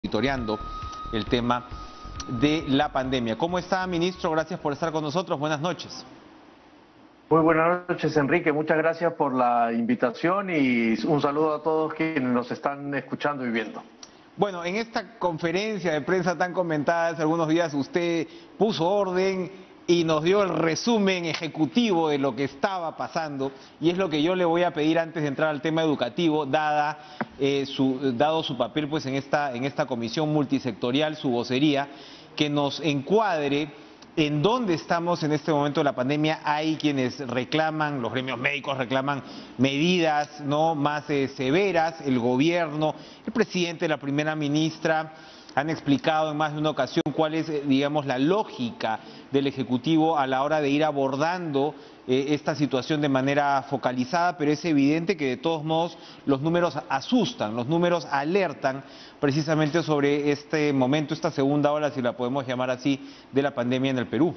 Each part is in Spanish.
monitoreando el tema de la pandemia. ¿Cómo está, ministro? Gracias por estar con nosotros. Buenas noches. Muy buenas noches, Enrique. Muchas gracias por la invitación y un saludo a todos quienes nos están escuchando y viendo. Bueno, en esta conferencia de prensa tan comentada hace algunos días, usted puso orden y nos dio el resumen ejecutivo de lo que estaba pasando, y es lo que yo le voy a pedir antes de entrar al tema educativo, dado su papel pues en esta comisión multisectorial, su vocería, que nos encuadre en dónde estamos en este momento de la pandemia. Hay quienes reclaman, los gremios médicos reclaman medidas más severas, el gobierno, el presidente, la primera ministra han explicado en más de una ocasión cuál es, digamos, la lógica del Ejecutivo a la hora de ir abordando esta situación de manera focalizada, pero es evidente que de todos modos los números asustan, los números alertan precisamente sobre este momento, esta segunda ola, si la podemos llamar así, de la pandemia en el Perú.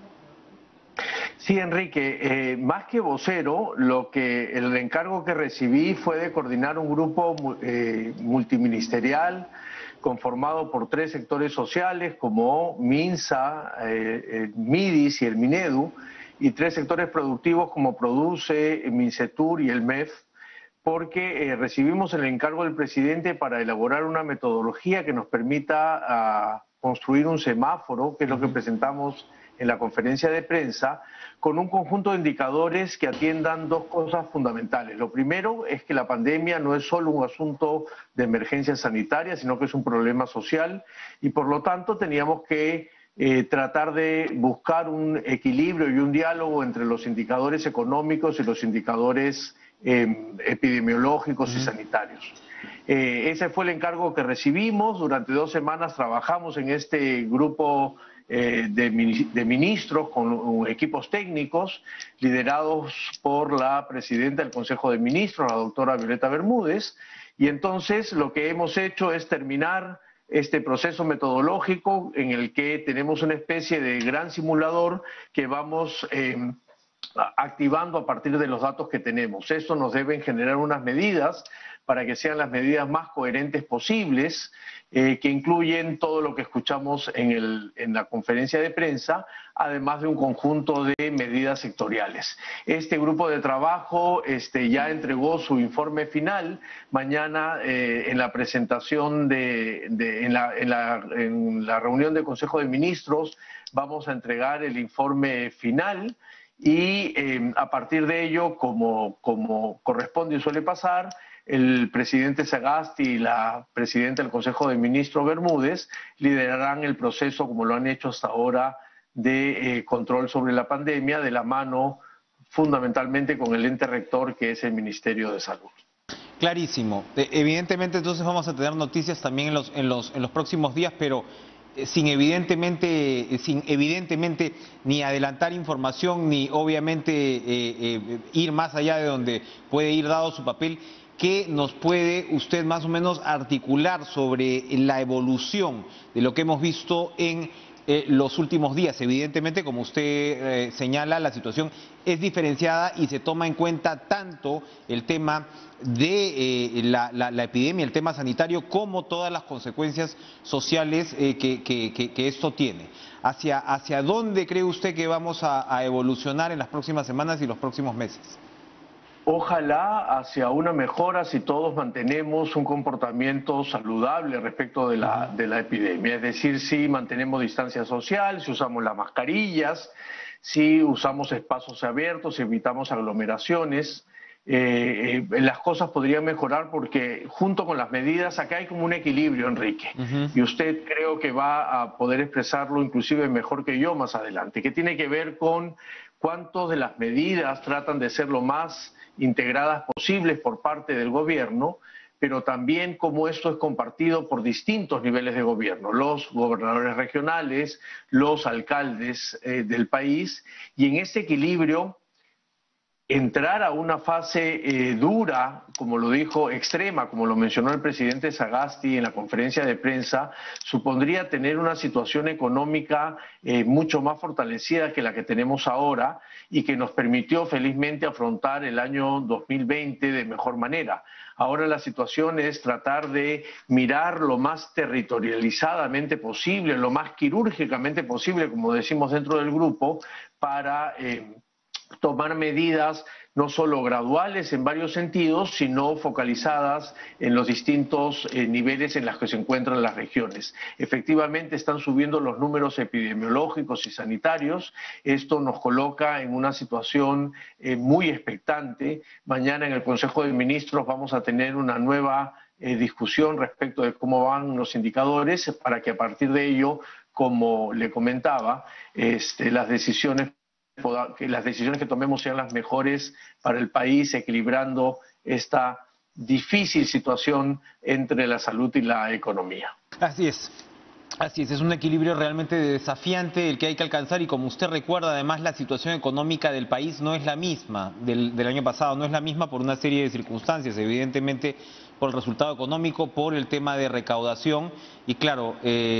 Sí, Enrique, más que vocero, el encargo que recibí fue de coordinar un grupo multiministerial conformado por 3 sectores sociales como MINSA, MIDIS y el MINEDU, y 3 sectores productivos como Produce, MINCETUR y el MEF, porque recibimos el encargo del presidente para elaborar una metodología que nos permita construir un semáforo, que es lo que presentamos en la conferencia de prensa, con un conjunto de indicadores que atiendan 2 cosas fundamentales. Lo primero es que la pandemia no es solo un asunto de emergencia sanitaria, sino que es un problema social, y por lo tanto teníamos que tratar de buscar un equilibrio y un diálogo entre los indicadores económicos y los indicadores epidemiológicos y sanitarios. Ese fue el encargo que recibimos. Durante 2 semanas trabajamos en este grupo de ministros con equipos técnicos liderados por la presidenta del Consejo de Ministros, la doctora Violeta Bermúdez, y entonces lo que hemos hecho es terminar este proceso metodológico en el que tenemos una especie de gran simulador que vamos activando a partir de los datos que tenemos. Esto nos debe generar unas medidas para que sean las medidas más coherentes posibles, que incluyen todo lo que escuchamos en la conferencia de prensa, además de un conjunto de medidas sectoriales. Este grupo de trabajo ya entregó su informe final. Mañana en la presentación en la reunión del Consejo de Ministros vamos a entregar el informe final. Y a partir de ello, como corresponde y suele pasar, el presidente Sagasti y la presidenta del Consejo de Ministros Bermúdez liderarán el proceso, como lo han hecho hasta ahora, de control sobre la pandemia, de la mano fundamentalmente con el ente rector, que es el Ministerio de Salud. Clarísimo. Evidentemente entonces vamos a tener noticias también en los próximos días, pero sin evidentemente ni adelantar información, ni obviamente ir más allá de donde puede ir dado su papel. ¿Qué nos puede usted más o menos articular sobre la evolución de lo que hemos visto en los últimos días? Evidentemente, como usted señala, la situación es diferenciada y se toma en cuenta tanto el tema de la epidemia, el tema sanitario, como todas las consecuencias sociales que esto tiene. ¿Hacia dónde cree usted que vamos a evolucionar en las próximas semanas y los próximos meses? Ojalá hacia una mejora si todos mantenemos un comportamiento saludable respecto de la epidemia. Es decir, si mantenemos distancia social, si usamos las mascarillas, si usamos espacios abiertos, si evitamos aglomeraciones. Las cosas podrían mejorar porque junto con las medidas acá hay como un equilibrio, Enrique, y usted creo que va a poder expresarlo inclusive mejor que yo más adelante, que tiene que ver con cuánto de las medidas tratan de ser lo más integradas posibles por parte del gobierno, pero también cómo esto es compartido por distintos niveles de gobierno, los gobernadores regionales, los alcaldes del país, y en ese equilibrio entrar a una fase dura, como lo dijo, extrema, como lo mencionó el presidente Sagasti en la conferencia de prensa, supondría tener una situación económica mucho más fortalecida que la que tenemos ahora y que nos permitió felizmente afrontar el año 2020 de mejor manera. Ahora la situación es tratar de mirar lo más territorializadamente posible, lo más quirúrgicamente posible, como decimos dentro del grupo, para tomar medidas no solo graduales en varios sentidos, sino focalizadas en los distintos niveles en los que se encuentran las regiones. Efectivamente están subiendo los números epidemiológicos y sanitarios. Esto nos coloca en una situación muy expectante. Mañana en el Consejo de Ministros vamos a tener una nueva discusión respecto de cómo van los indicadores para que a partir de ello, como le comentaba, las decisiones que tomemos sean las mejores para el país, equilibrando esta difícil situación entre la salud y la economía. Así es un equilibrio realmente desafiante el que hay que alcanzar y como usted recuerda, además la situación económica del país no es la misma del año pasado, no es la misma por una serie de circunstancias, evidentemente por el resultado económico, por el tema de recaudación y claro,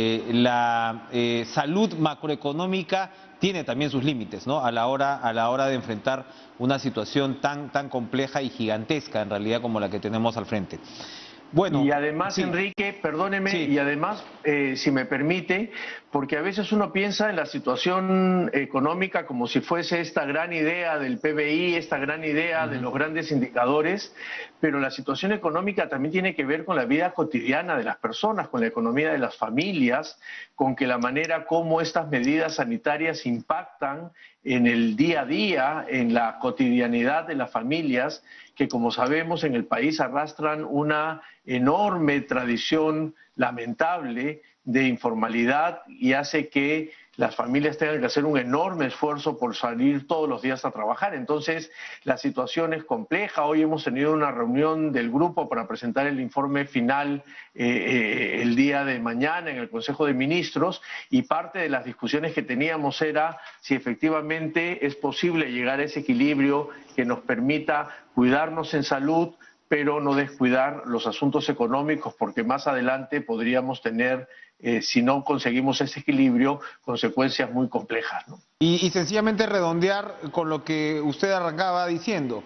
la salud macroeconómica tiene también sus límites, ¿no? A la hora de enfrentar una situación tan compleja y gigantesca en realidad como la que tenemos al frente. Bueno, y además, sí, Enrique, perdóneme, sí. y además, si me permite, porque a veces uno piensa en la situación económica como si fuese esta gran idea del PBI, esta gran idea de los grandes indicadores, pero la situación económica también tiene que ver con la vida cotidiana de las personas, con la economía de las familias, con que la manera como estas medidas sanitarias impactan en el día a día, en la cotidianidad de las familias, que como sabemos en el país arrastran una enorme tradición lamentable de informalidad y hace que las familias tengan que hacer un enorme esfuerzo por salir todos los días a trabajar. Entonces, la situación es compleja. Hoy hemos tenido una reunión del grupo para presentar el informe final el día de mañana en el Consejo de Ministros y parte de las discusiones que teníamos era si efectivamente es posible llegar a ese equilibrio que nos permita cuidarnos en salud, pero no descuidar los asuntos económicos, porque más adelante podríamos tener, si no conseguimos ese equilibrio, consecuencias muy complejas, ¿no? Y sencillamente redondear con lo que usted arrancaba diciendo.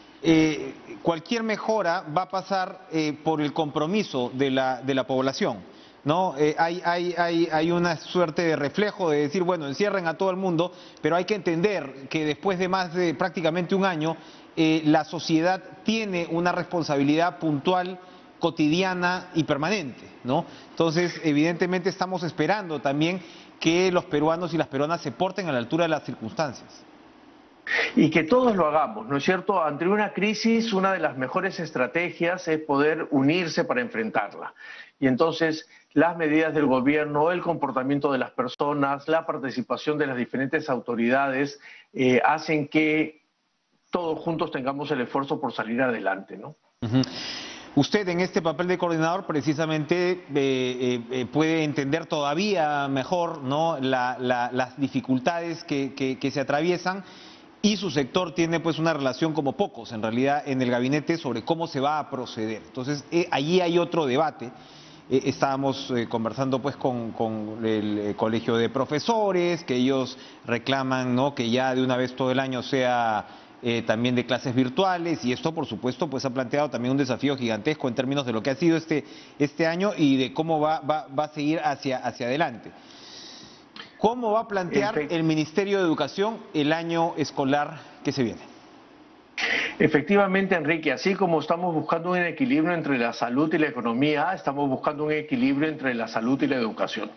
Cualquier mejora va a pasar por el compromiso de la población, ¿no? Hay una suerte de reflejo de decir, bueno, encierren a todo el mundo, pero hay que entender que después de más de prácticamente un año, la sociedad tiene una responsabilidad puntual, cotidiana y permanente, ¿no? Entonces, evidentemente estamos esperando también que los peruanos y las peruanas se porten a la altura de las circunstancias. Y que todos lo hagamos, ¿no es cierto? Ante una crisis, una de las mejores estrategias es poder unirse para enfrentarla. Y entonces, las medidas del gobierno, el comportamiento de las personas, la participación de las diferentes autoridades, hacen que todos juntos tengamos el esfuerzo por salir adelante, ¿no? Usted en este papel de coordinador precisamente puede entender todavía mejor, ¿no? las dificultades que se atraviesan y su sector tiene pues una relación como pocos en realidad en el gabinete sobre cómo se va a proceder. Entonces allí hay otro debate. Estábamos conversando pues con el colegio de profesores, que ellos reclaman, ¿no? que ya de una vez todo el año sea también de clases virtuales y esto por supuesto pues ha planteado también un desafío gigantesco en términos de lo que ha sido este año y de cómo va a seguir hacia adelante. ¿Cómo va a plantear el Ministerio de Educación el año escolar que se viene? Efectivamente, Enrique, así como estamos buscando un equilibrio entre la salud y la economía, estamos buscando un equilibrio entre la salud y la educación.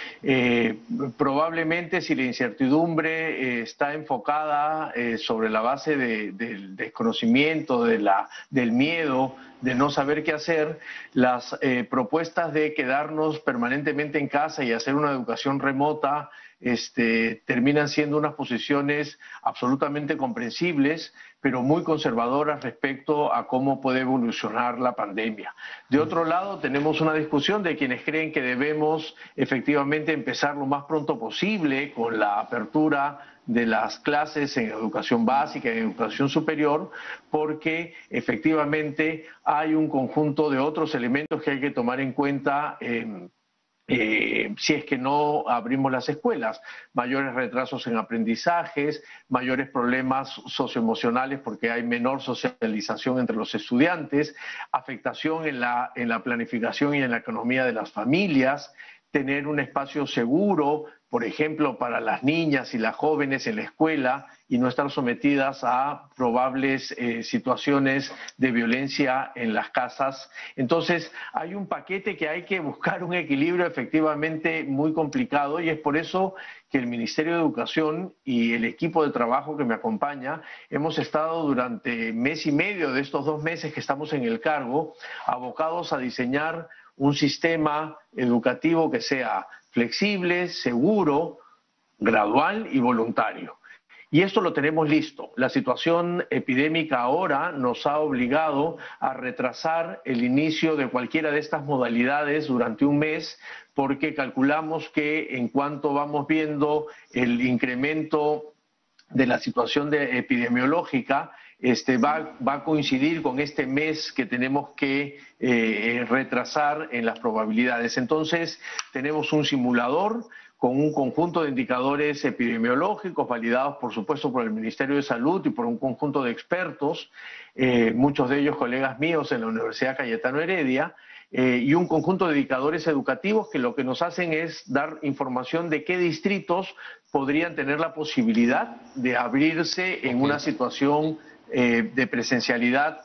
Probablemente si la incertidumbre está enfocada sobre la base del desconocimiento, del miedo, de no saber qué hacer, las propuestas de quedarnos permanentemente en casa y hacer una educación remota terminan siendo unas posiciones absolutamente comprensibles, pero muy conservadoras respecto a cómo puede evolucionar la pandemia. De otro lado, tenemos una discusión de quienes creen que debemos efectivamente empezar lo más pronto posible con la apertura de las clases en educación básica, en educación superior, porque efectivamente hay un conjunto de otros elementos que hay que tomar en cuenta si es que no abrimos las escuelas. Mayores retrasos en aprendizajes, mayores problemas socioemocionales porque hay menor socialización entre los estudiantes, afectación en la planificación y en la economía de las familias, tener un espacio seguro, por ejemplo, para las niñas y las jóvenes en la escuela y no estar sometidas a probables situaciones de violencia en las casas. Entonces, hay un paquete que hay que buscar un equilibrio efectivamente muy complicado y es por eso que el Ministerio de Educación y el equipo de trabajo que me acompaña hemos estado durante mes y medio de estos 2 meses que estamos en el cargo abocados a diseñar un sistema educativo que sea flexible, seguro, gradual y voluntario. Y esto lo tenemos listo. La situación epidémica ahora nos ha obligado a retrasar el inicio de cualquiera de estas modalidades durante un mes, porque calculamos que en cuanto vamos viendo el incremento de la situación epidemiológica, va a coincidir con este mes que tenemos que retrasar en las probabilidades. Entonces, tenemos un simulador con un conjunto de indicadores epidemiológicos validados, por supuesto, por el Ministerio de Salud y por un conjunto de expertos, muchos de ellos colegas míos en la Universidad Cayetano Heredia, y un conjunto de indicadores educativos que lo que nos hacen es dar información de qué distritos podrían tener la posibilidad de abrirse en una situación de presencialidad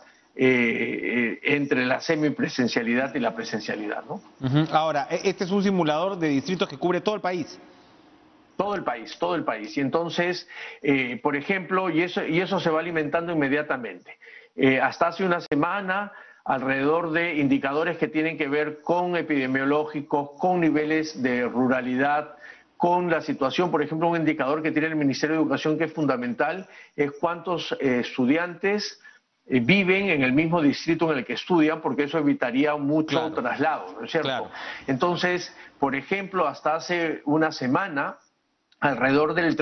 entre la semipresencialidad y la presencialidad, ¿no? Ahora, este es un simulador de distritos que cubre todo el país. Todo el país, todo el país. Y entonces, por ejemplo, y eso se va alimentando inmediatamente. Hasta hace una semana, alrededor de indicadores que tienen que ver con epidemiológicos, con niveles de ruralidad, con la situación, por ejemplo, un indicador que tiene el Ministerio de Educación que es fundamental, es cuántos estudiantes viven en el mismo distrito en el que estudian, porque eso evitaría mucho traslado, ¿no es cierto? Claro. Entonces, por ejemplo, hasta hace una semana, alrededor del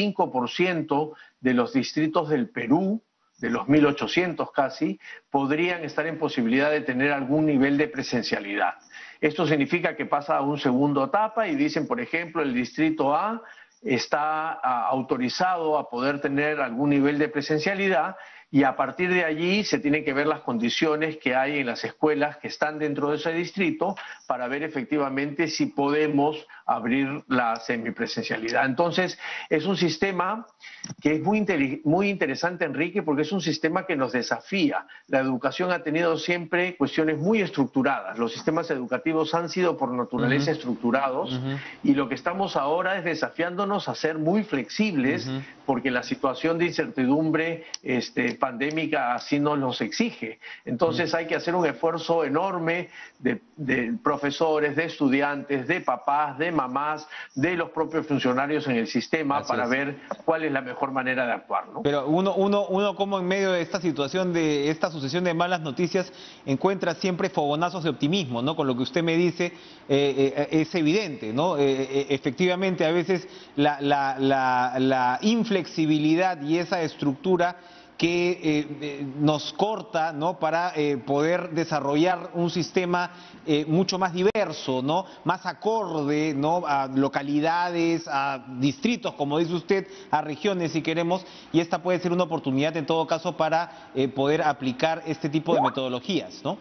35% de los distritos del Perú, de los 1.800 casi, podrían estar en posibilidad de tener algún nivel de presencialidad. Esto significa que pasa a una segunda etapa y dicen, por ejemplo, el distrito A está autorizado a poder tener algún nivel de presencialidad y a partir de allí se tienen que ver las condiciones que hay en las escuelas que están dentro de ese distrito para ver efectivamente si podemos abrir la semipresencialidad. Entonces, es un sistema que es muy interesante, Enrique, porque es un sistema que nos desafía. La educación ha tenido siempre cuestiones muy estructuradas. Los sistemas educativos han sido por naturaleza estructurados y lo que estamos ahora es desafiándonos a ser muy flexibles porque la situación de incertidumbre pandémica así nos los exige. Entonces hay que hacer un esfuerzo enorme de profesores, de estudiantes, de papás, de mamás, de los propios funcionarios en el sistema para ver cuál es la mejor manera de actuar, ¿no? Pero uno como en medio de esta situación, de esta sucesión de malas noticias, encuentra siempre fogonazos de optimismo, ¿no? Con lo que usted me dice, es evidente, ¿no? Efectivamente, a veces la inflexibilidad y esa estructura que nos corta, ¿no? Para poder desarrollar un sistema mucho más diverso, ¿no? Más acorde, ¿no? A localidades, a distritos, como dice usted, a regiones si queremos, y esta puede ser una oportunidad en todo caso para poder aplicar este tipo de metodologías, ¿no?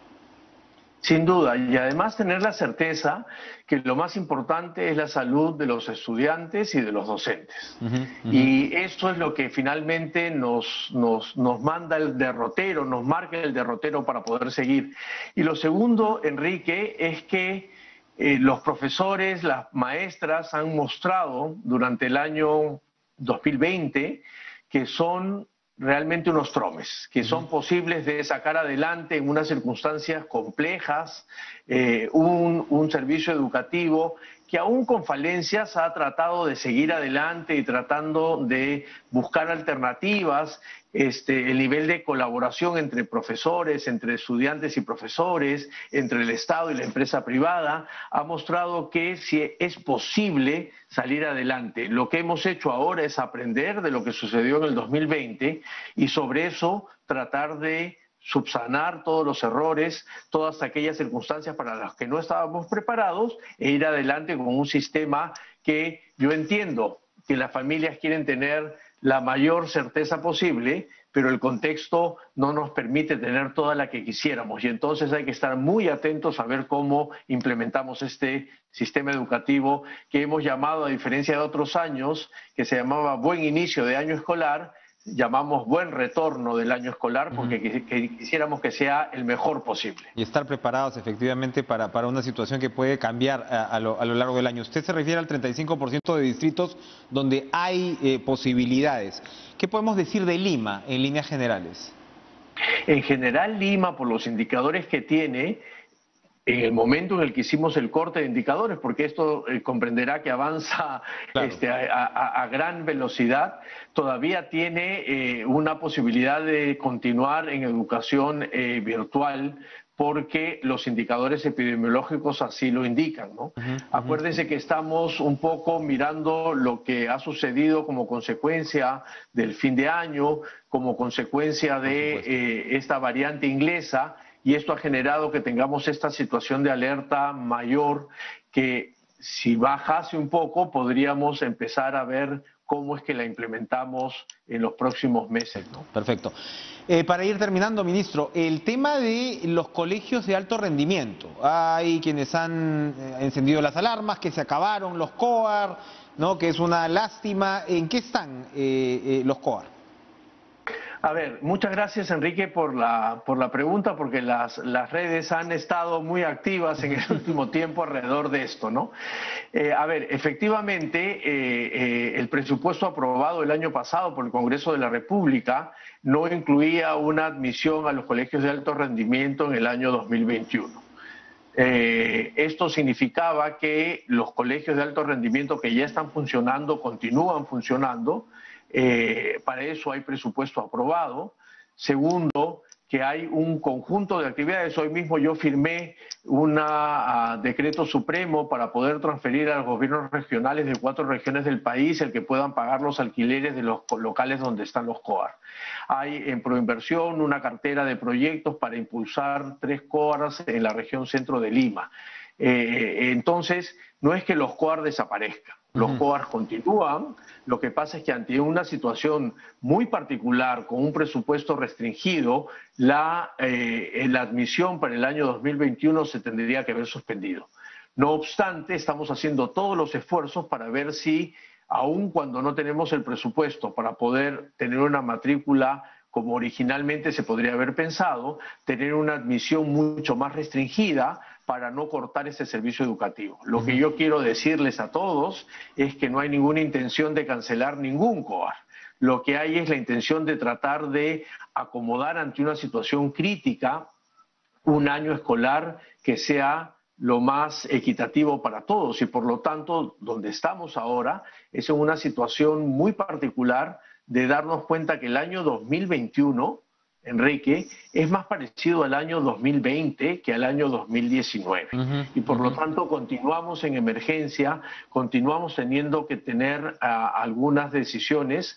Sin duda, y además tener la certeza que lo más importante es la salud de los estudiantes y de los docentes. Y esto es lo que finalmente nos manda el derrotero, nos marca el derrotero para poder seguir. Y lo segundo, Enrique, es que los profesores, las maestras han mostrado durante el año 2020 que son realmente unos tromes, que son posibles de sacar adelante en unas circunstancias complejas, un servicio educativo que aún con falencias ha tratado de seguir adelante y tratando de buscar alternativas. El nivel de colaboración entre profesores, entre estudiantes y profesores, entre el Estado y la empresa privada, ha mostrado que sí es posible salir adelante. Lo que hemos hecho ahora es aprender de lo que sucedió en el 2020 y sobre eso tratar de subsanar todos los errores, todas aquellas circunstancias para las que no estábamos preparados e ir adelante con un sistema que yo entiendo que las familias quieren tener la mayor certeza posible, pero el contexto no nos permite tener toda la que quisiéramos y entonces hay que estar muy atentos a ver cómo implementamos este sistema educativo que hemos llamado, a diferencia de otros años, que se llamaba Buen Inicio de Año Escolar, llamamos Buen Retorno del Año Escolar porque quisiéramos que sea el mejor posible. Y estar preparados efectivamente para una situación que puede cambiar a lo largo del año. Usted se refiere al 35% de distritos donde hay posibilidades. ¿Qué podemos decir de Lima en líneas generales? En general, Lima, por los indicadores que tiene, en el momento en el que hicimos el corte de indicadores, porque esto comprenderá que avanza Claro. a gran velocidad, todavía tiene una posibilidad de continuar en educación virtual, porque los indicadores epidemiológicos así lo indican, ¿no? Acuérdense que estamos un poco mirando lo que ha sucedido como consecuencia del fin de año, como consecuencia de esta variante inglesa, y esto ha generado que tengamos esta situación de alerta mayor que si bajase un poco podríamos empezar a ver cómo es que la implementamos en los próximos meses, ¿no? Perfecto. Para ir terminando, ministro, el tema de los colegios de alto rendimiento. Hay quienes han encendido las alarmas, que se acabaron los COAR, ¿no? Que es una lástima. ¿En qué están los COAR? A ver, muchas gracias Enrique por la pregunta, porque las redes han estado muy activas en el último tiempo alrededor de esto, ¿no? A ver, efectivamente, el presupuesto aprobado el año pasado por el Congreso de la República no incluía una admisión a los colegios de alto rendimiento en el año 2021. Esto significaba que los colegios de alto rendimiento que ya están funcionando, continúan funcionando. Para eso hay presupuesto aprobado. Segundo, que hay un conjunto de actividades. Hoy mismo yo firmé un decreto supremo para poder transferir a los gobiernos regionales de 4 regiones del país el que puedan pagar los alquileres de los locales donde están los COAR. Hay en Proinversión una cartera de proyectos para impulsar 3 COARs en la región centro de Lima. Entonces, no es que los COAR desaparezcan. Los COAR continúan, lo que pasa es que ante una situación muy particular, con un presupuesto restringido, la admisión para el año 2021 se tendría que haber suspendido. No obstante, estamos haciendo todos los esfuerzos para ver si, aun cuando no tenemos el presupuesto para poder tener una matrícula como originalmente se podría haber pensado, tener una admisión mucho más restringida para no cortar ese servicio educativo. Lo que yo quiero decirles a todos es que no hay ninguna intención de cancelar ningún COAR. Lo que hay es la intención de tratar de acomodar ante una situación crítica un año escolar que sea lo más equitativo para todos y por lo tanto donde estamos ahora es en una situación muy particular de darnos cuenta que el año 2021, Enrique, es más parecido al año 2020 que al año 2019. Y por lo tanto continuamos en emergencia, continuamos teniendo que tener algunas decisiones.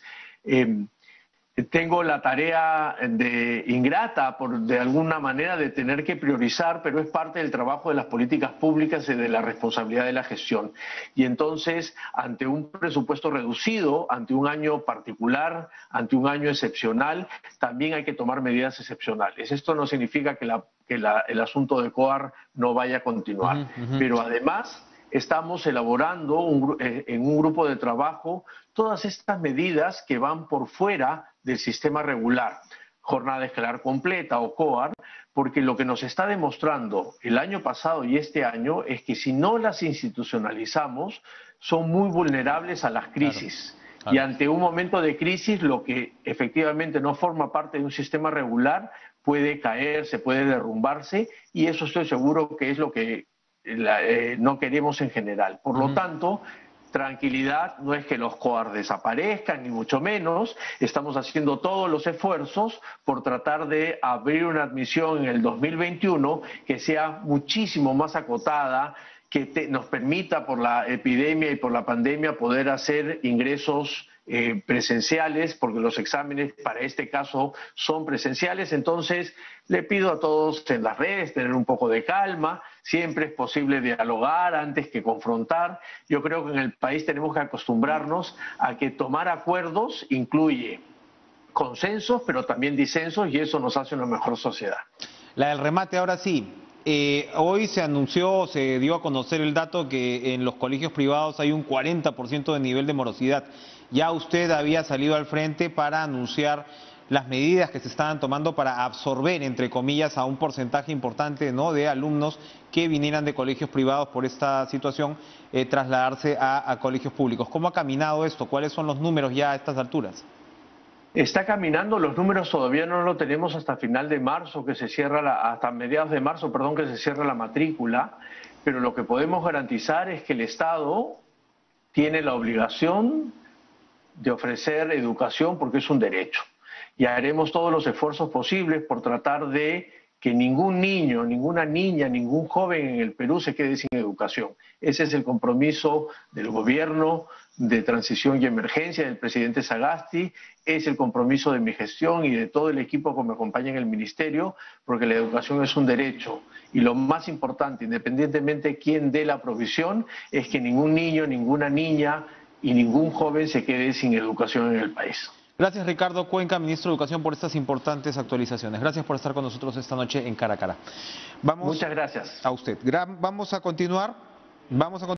Tengo la tarea ingrata, de alguna manera, de tener que priorizar, pero es parte del trabajo de las políticas públicas y de la responsabilidad de la gestión. Y entonces, ante un presupuesto reducido, ante un año particular, ante un año excepcional, también hay que tomar medidas excepcionales. Esto no significa que el asunto de COAR no vaya a continuar, pero además estamos elaborando en un grupo de trabajo todas estas medidas que van por fuera del sistema regular, jornada escolar completa o COAR, porque lo que nos está demostrando el año pasado y este año es que si no las institucionalizamos, son muy vulnerables a las crisis. Claro. Y ante un momento de crisis, lo que efectivamente no forma parte de un sistema regular puede caerse, puede derrumbarse, y eso estoy seguro que es lo que no queremos en general. Por lo tanto, tranquilidad, no es que los COAR desaparezcan, ni mucho menos. Estamos haciendo todos los esfuerzos por tratar de abrir una admisión en el 2021 que sea muchísimo más acotada, que nos permita por la epidemia y por la pandemia poder hacer ingresos presenciales, porque los exámenes para este caso son presenciales. Entonces le pido a todos en las redes tener un poco de calma. Siempre es posible dialogar antes que confrontar. Yo creo que en el país tenemos que acostumbrarnos a que tomar acuerdos incluye consensos, pero también disensos, y eso nos hace una mejor sociedad. La del remate, ahora sí. Hoy se anunció, se dio a conocer el dato que en los colegios privados hay un 40% de nivel de morosidad. Ya usted había salido al frente para anunciar las medidas que se estaban tomando para absorber, entre comillas, a un porcentaje importante, ¿no?, de alumnos que vinieran de colegios privados por esta situación, trasladarse a colegios públicos. ¿Cómo ha caminado esto? ¿Cuáles son los números ya a estas alturas? Está caminando, los números todavía no lo tenemos hasta final de marzo, que se cierra hasta mediados de marzo, perdón, que se cierra la matrícula, pero lo que podemos garantizar es que el Estado tiene la obligación de ofrecer educación porque es un derecho. Y haremos todos los esfuerzos posibles por tratar de que ningún niño, ninguna niña, ningún joven en el Perú se quede sin educación. Ese es el compromiso del gobierno de transición y emergencia del presidente Sagasti, es el compromiso de mi gestión y de todo el equipo que me acompaña en el ministerio, porque la educación es un derecho. Y lo más importante, independientemente de quién dé la provisión, es que ningún niño, ninguna niña y ningún joven se quede sin educación en el país. Gracias, Ricardo Cuenca, ministro de Educación, por estas importantes actualizaciones. Gracias por estar con nosotros esta noche en Cara a Cara. Muchas gracias. A usted. Vamos a continuar.